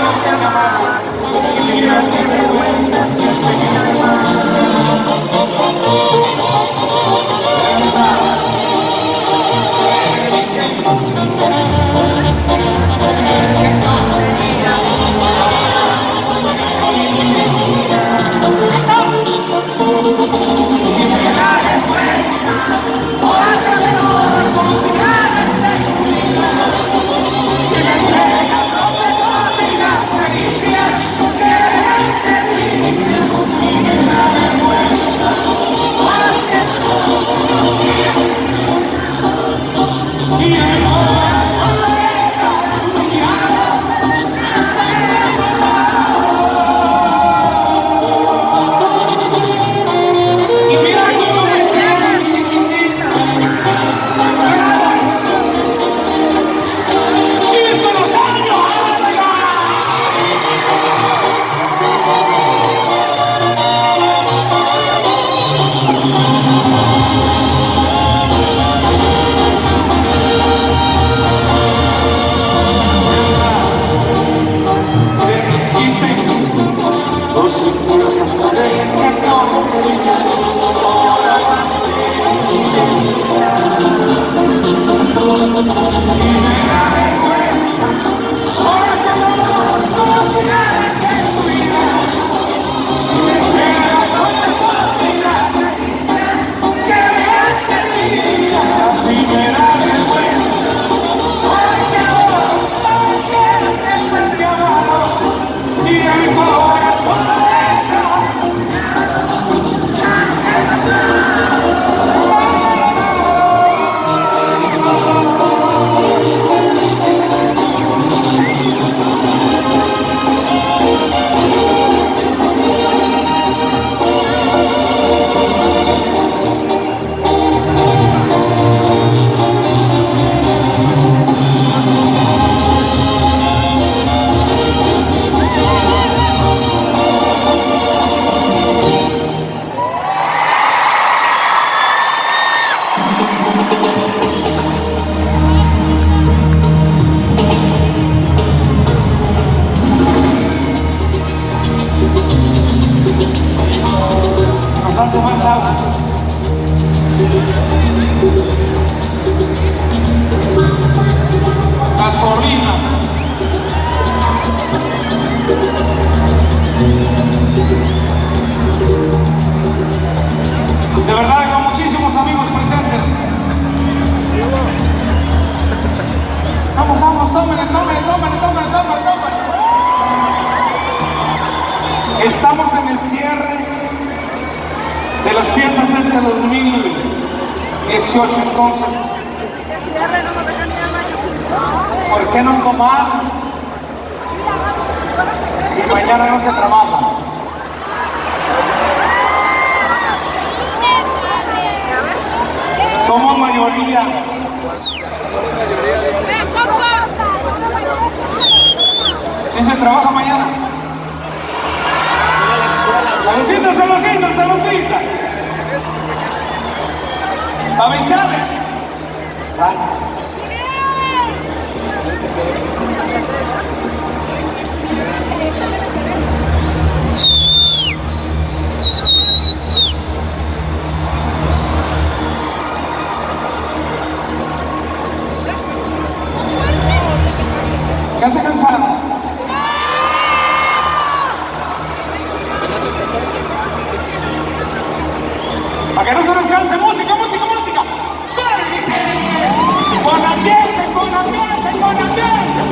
que me amaba, y mira qué vergüenza siempre que me amaba. Gasolina. De verdad, con muchísimos amigos presentes. Vamos, vamos, tómenle. Estamos en el cierre de las fiestas del 2018, entonces. ¿Por qué no tomar si mañana no se trabaja? Somos mayoría. ¿Sí se trabaja mañana? Saludcita. Avisarles. ¿Ya se cansaron? Para que no se descanse, música. Con ambiente.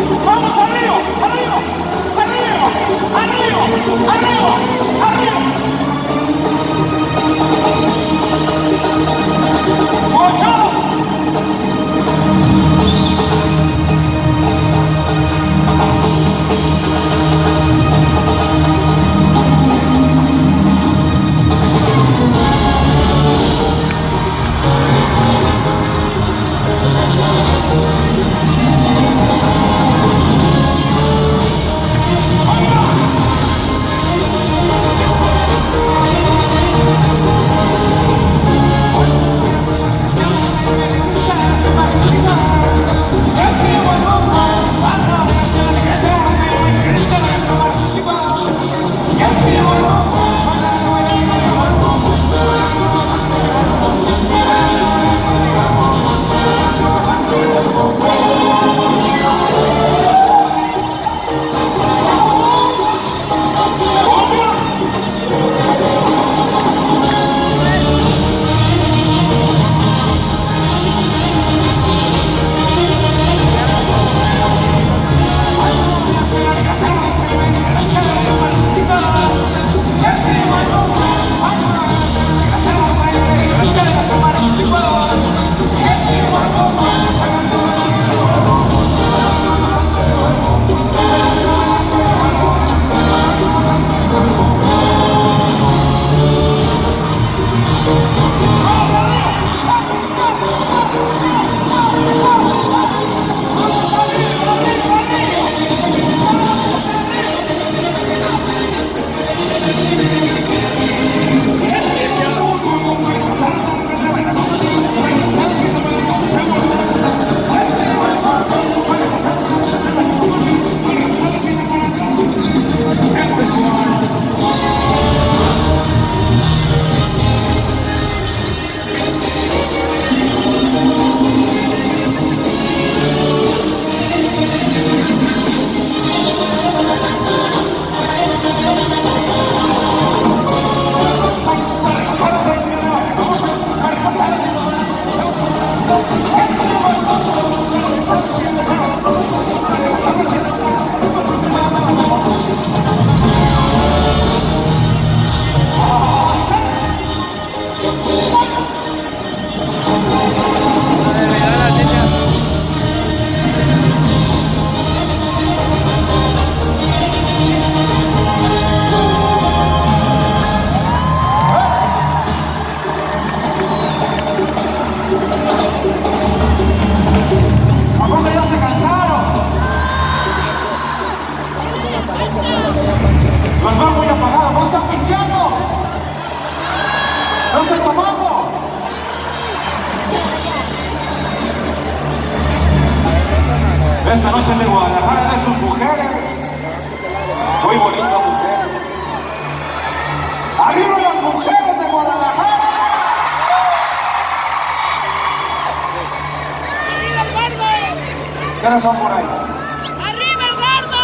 ¿Quiénes son por ahí? ¡Arriba el gordo!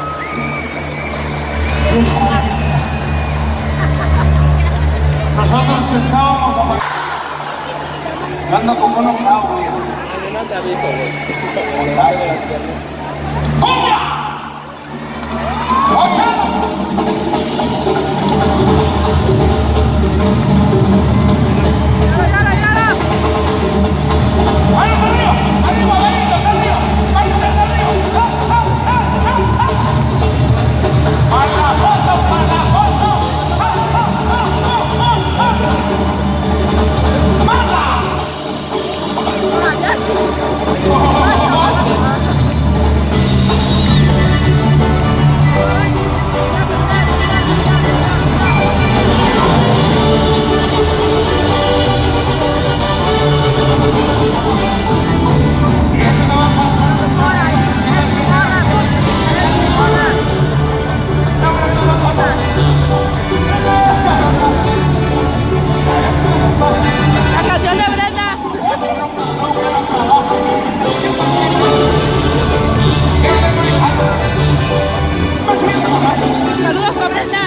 Nosotros pensábamos apagar. Ando como unos clavos, güey. No te aviso, güey. ¡Cumbia! ¡Ocha! ¡Manos arriba! ¡Arriba, valitos, arriba! ¡Valitos, arriba! ¡Ja, ja, ja, ja, ja! ¡Para la foto, para la foto! ¡Ja, ja, ja, ja, ja, ja! ¡Mata! La canción de Brenda. Saludos para Brenda.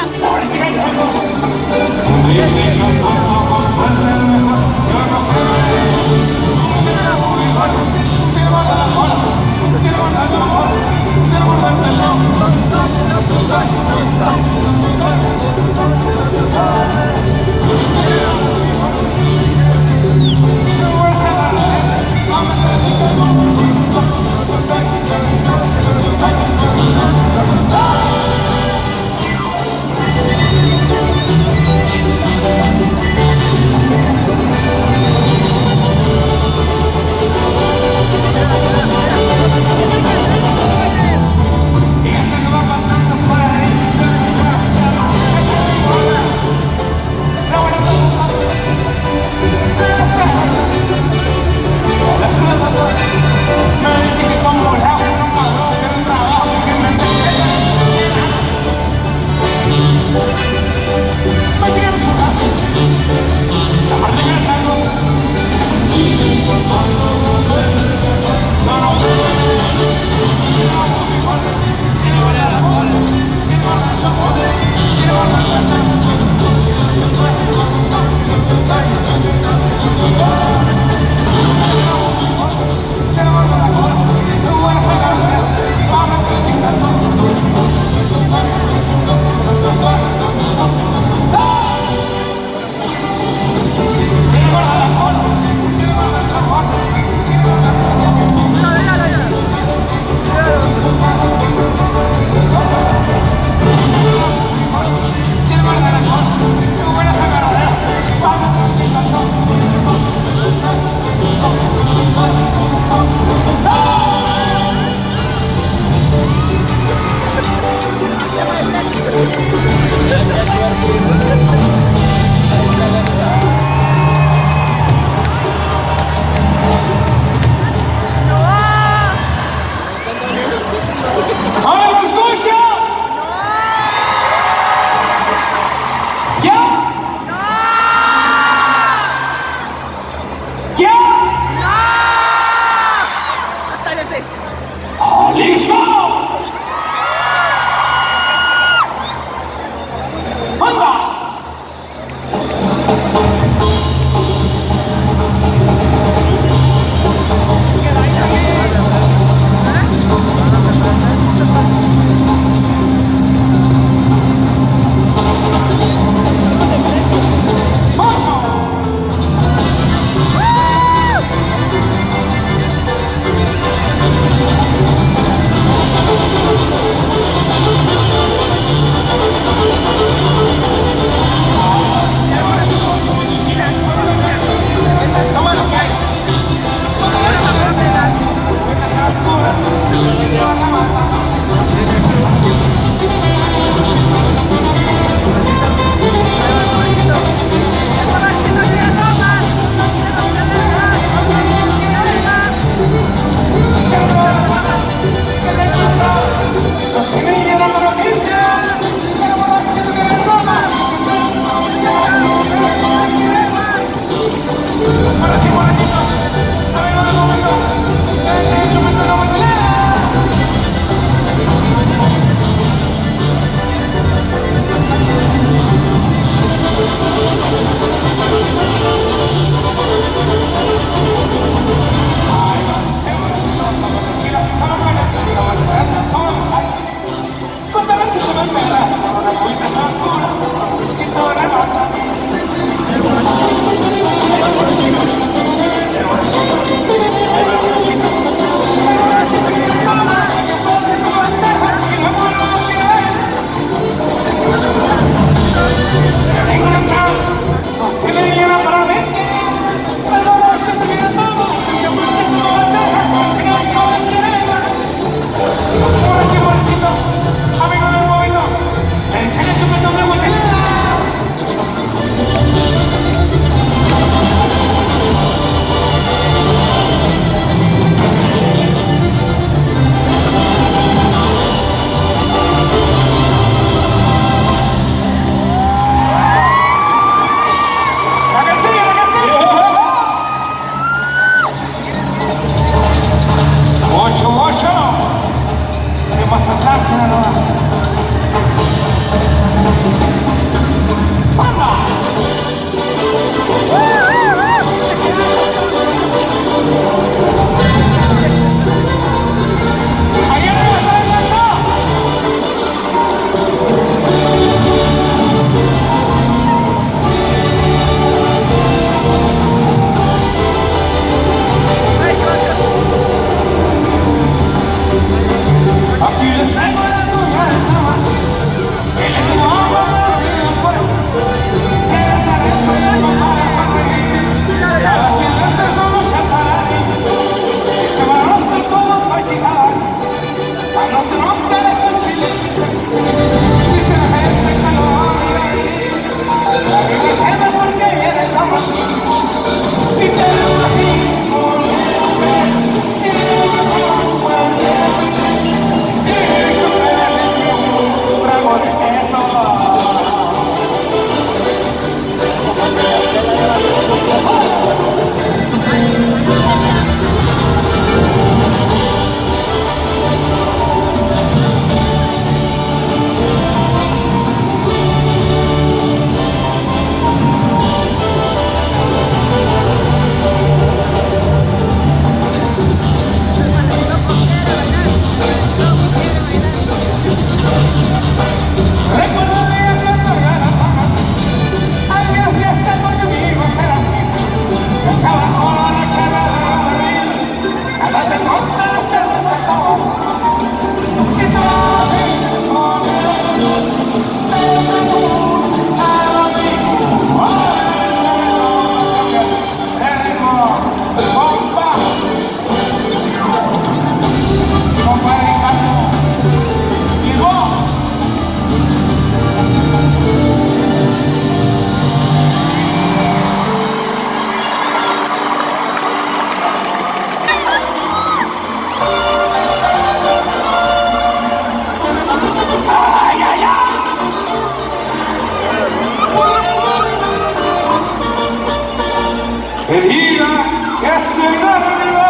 Querida, que se larga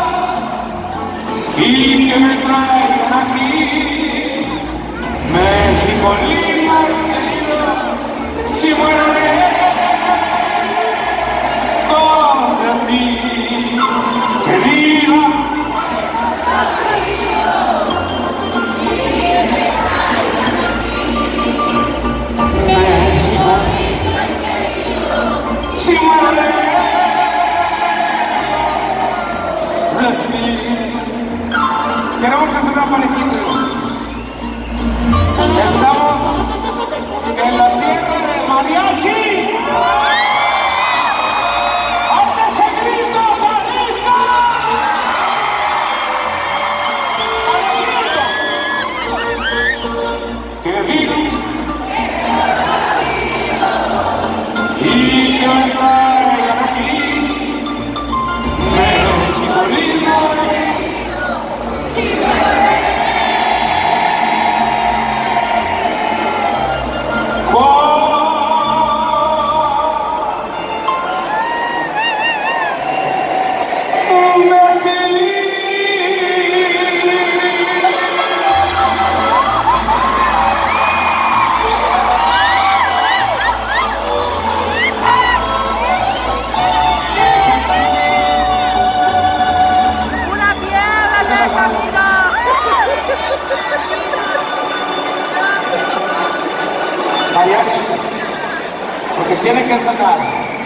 y que me traigan aquí, México lindo y querido, si muero contra ti, querida. México, si muero porque tiene que sacar.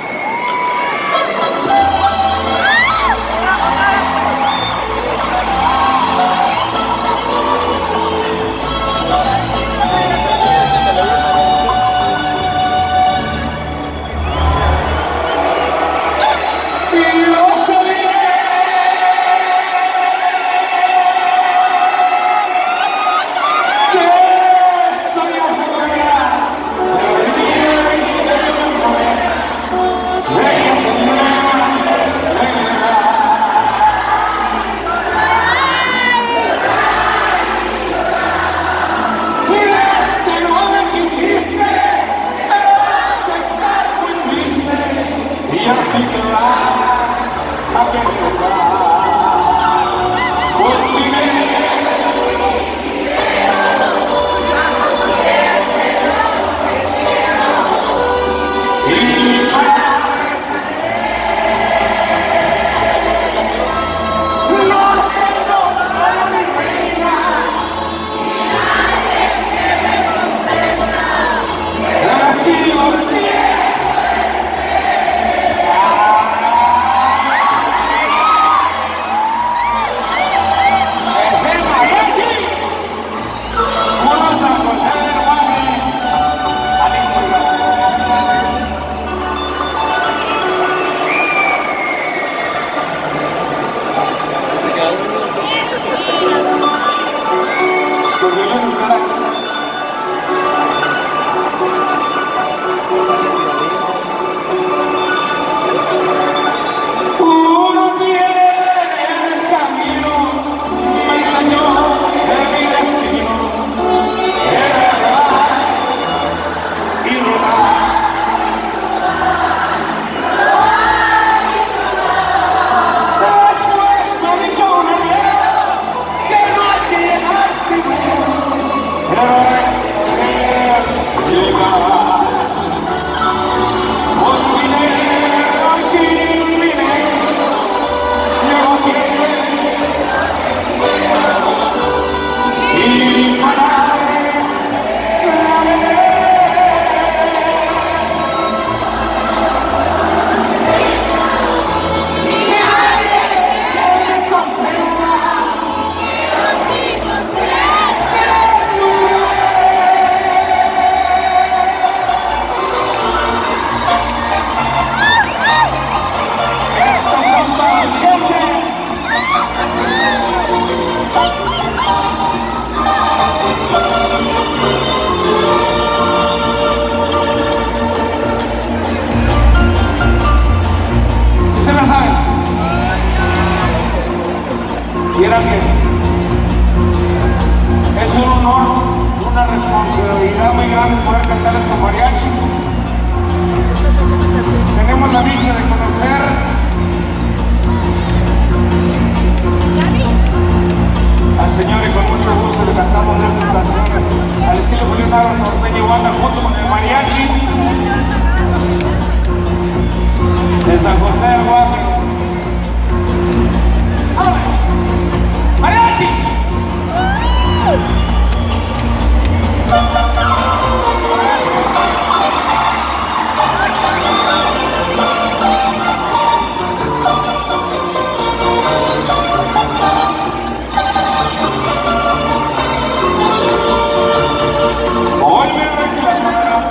Es un honor, una responsabilidad muy grande poder cantarles con mariachi. Tenemos la dicha de conocer al Señor y con mucho gusto le cantamos estas canciones al estilo Julián Álvarez Norteño y Banda junto con el mariachi de San José del Guaje. ¡Mariachi! Hoy me reclaman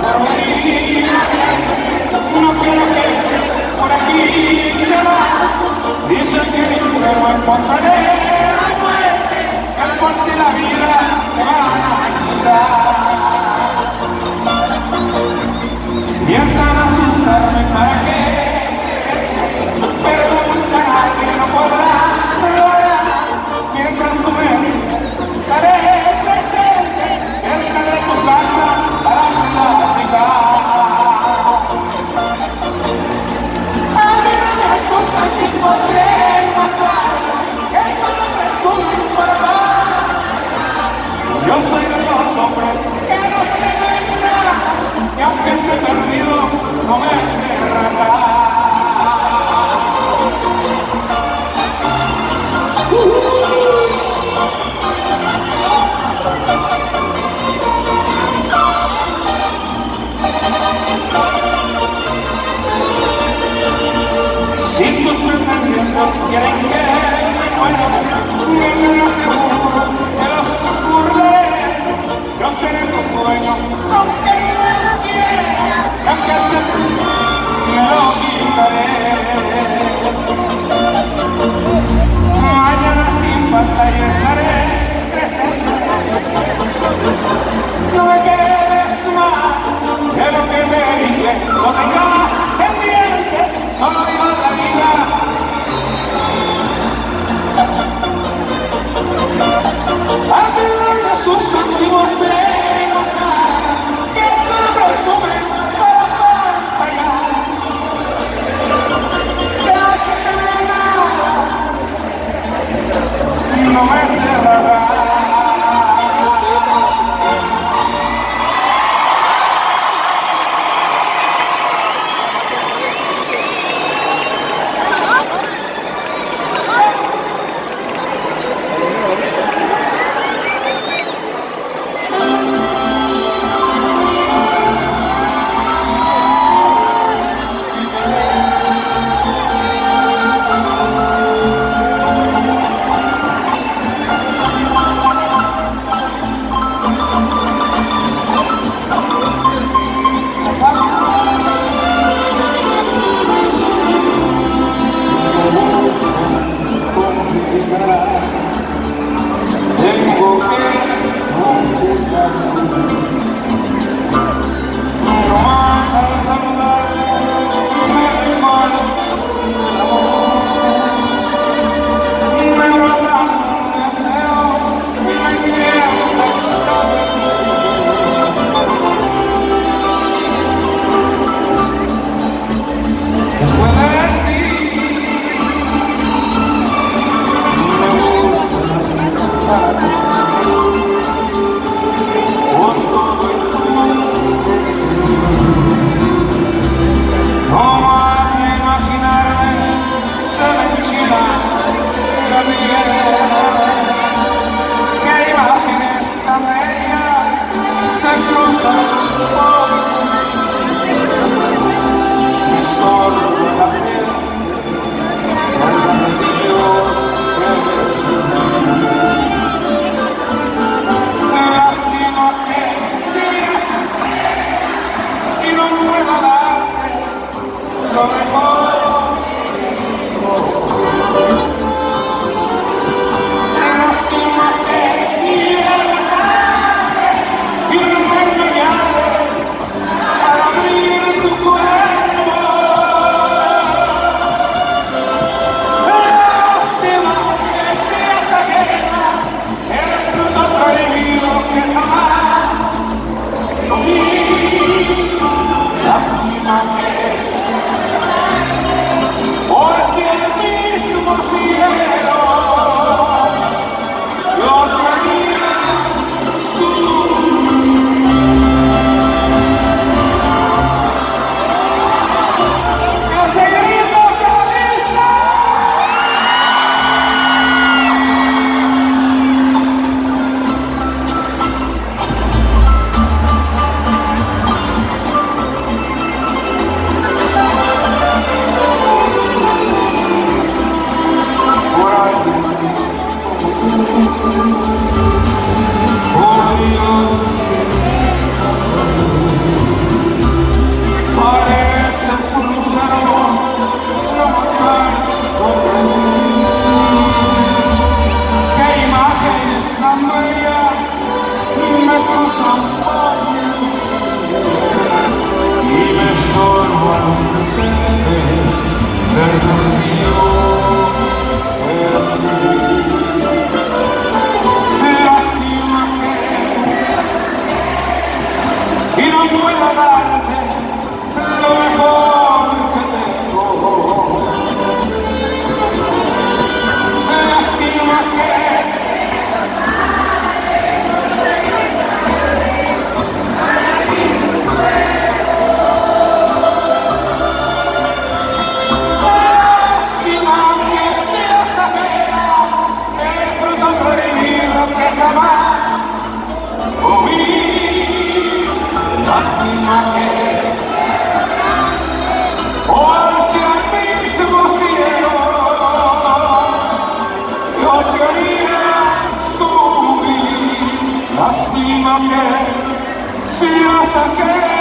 y no puedo darte lo mejor que tengo. Lástima que seas ajena el fruto prohibido que jamás oí. Lástima que porque al mismo cielo yo quería subir. Lástima que seas ajena.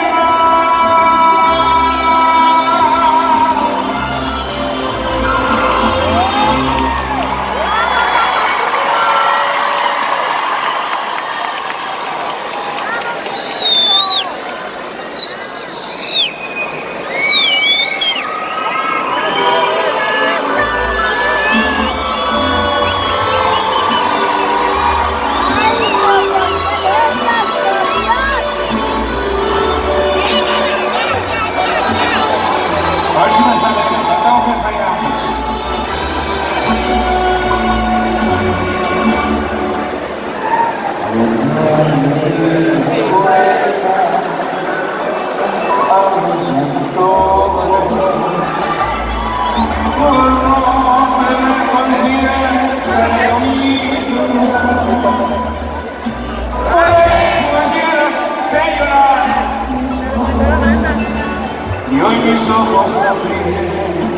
Y hoy mis ojos se abren.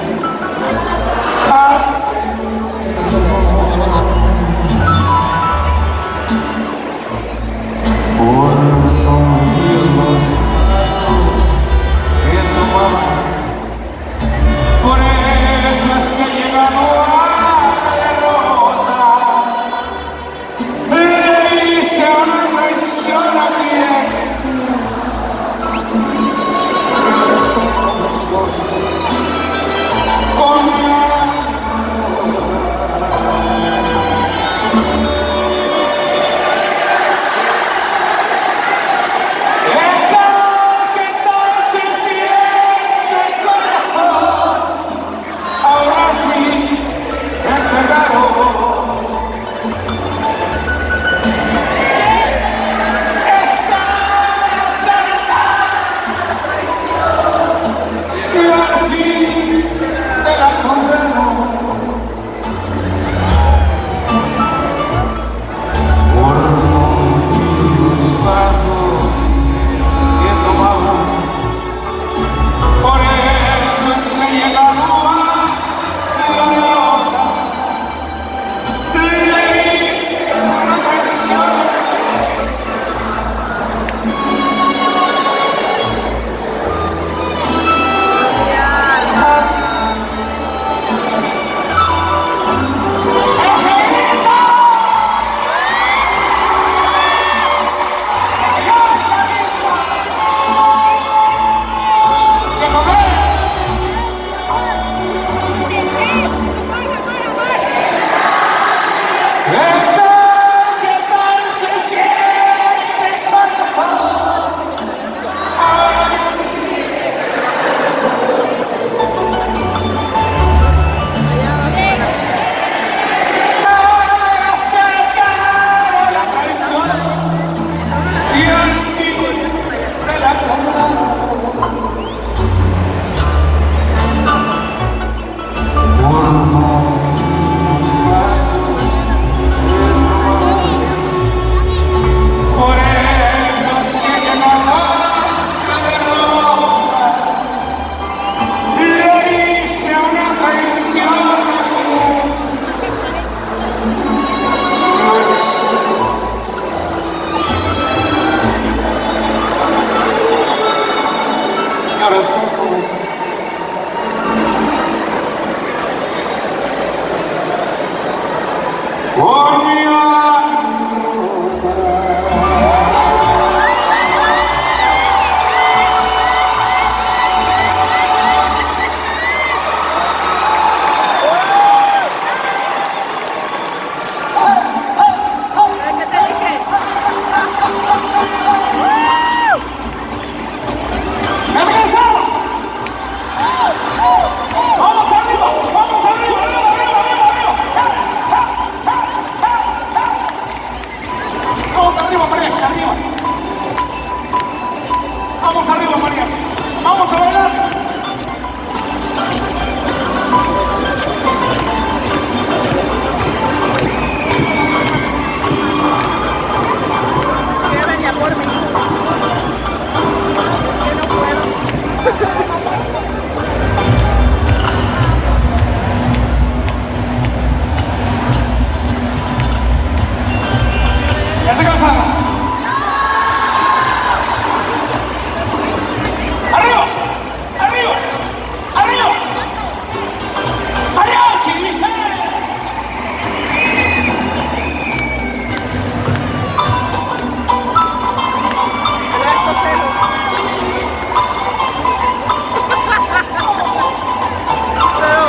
Por confiar los pasos que tomaba. Por eso es que he llegado a la derrota. Le hice una traición a quien Vamos arriba, mariachi. Vamos a bailar. Que venía por mí. Que no puedo. ¿Ya se cansaron? ¡Arriba! ¡Arriba! ¡Arriba! ¡Mariachi, dice! Alberto Celo. Pero,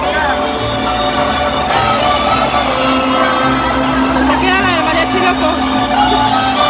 se queda la del mariachi loco.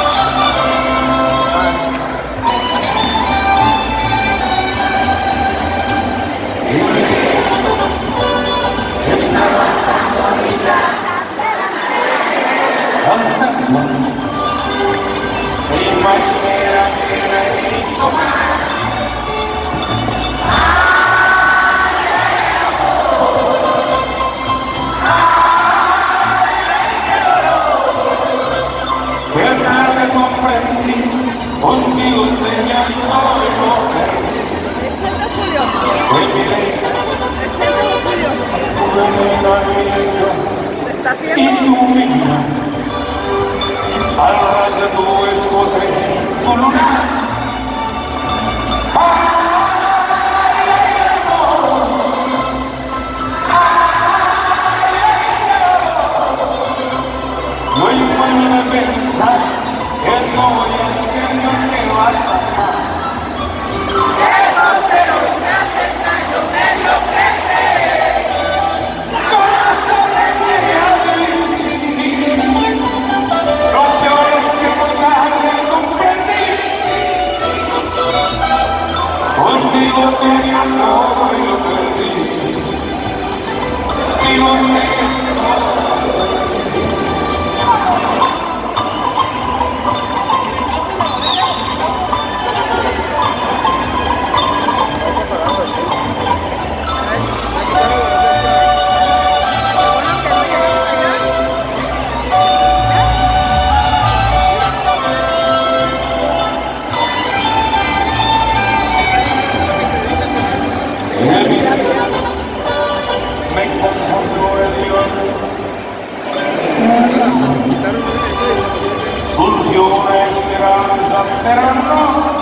Contigo tenía todo el poder. 80 Julio. Fue mi ley, 80 Julio. fue mi dirección. ¿Te está Y haciendo? tu vida, al ras de tu escote, tu luna. No hay forma de pensar que no voy haciendo que vas a amar. Esos celos me hacen daño, me enloquece. ¿Cómo sobrevive a vivir sin ti? Lo peor es que muy tarde comprendí. Contigo tenía todo y lo perdí. Contigo tenía todo. Me confundió el Dios. Surgió una esperanza, pero no.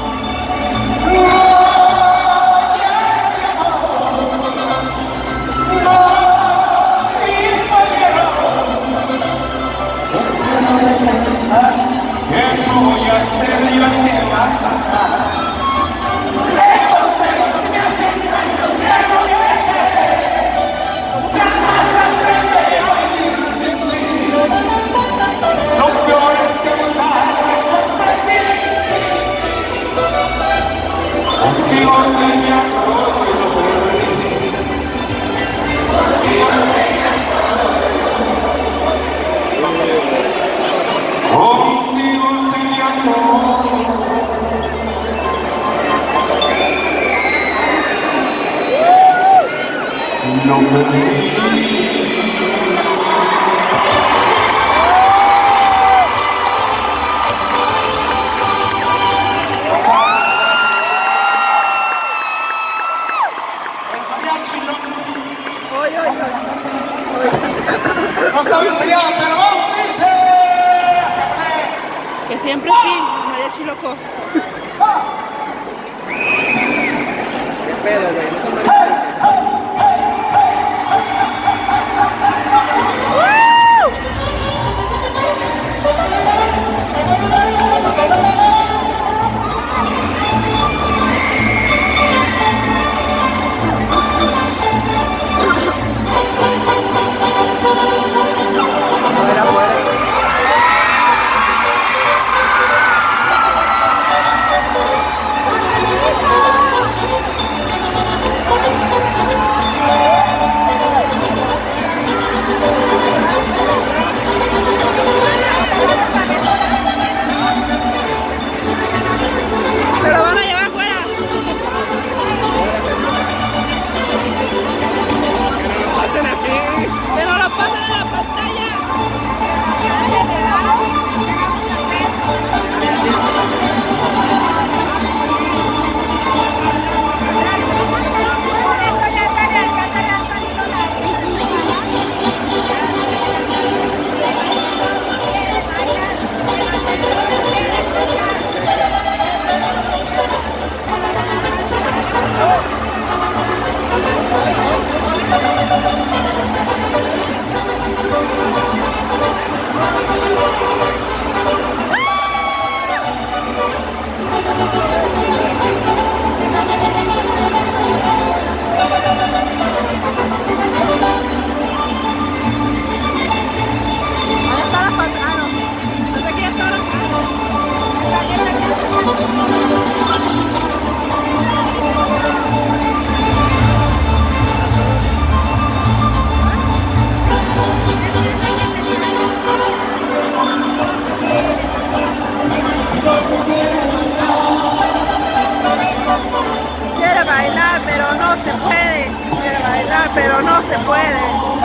¿Qué no voy a hacer yo que vas a dar? Estos celos me hacen daño, me enloquecen. Jamás aprenderé a vivir sin ti. Lo peor es que nunca comprendí. Contigo tenía todo y lo perdí. Contigo tenía todo y lo perdí. Contigo tenía todo. Y lo perdí. El mariachi Oy, oy, oy. no sabía pelear, pero vamos, dice. Que siempre aquí, mariachi loco. ¿Qué pedo, güey? No son mariachis. No era fuera. pero no se puede.